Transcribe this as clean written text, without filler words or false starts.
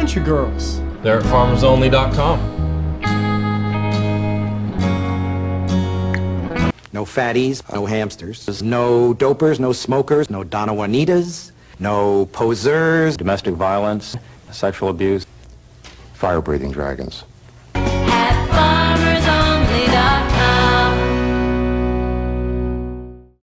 bunch of girls. They're at farmersonly.com. No fatties, no hamsters. There's no dopers, no smokers, no Donna Juanitas, no posers. Domestic violence, sexual abuse, fire-breathing dragons.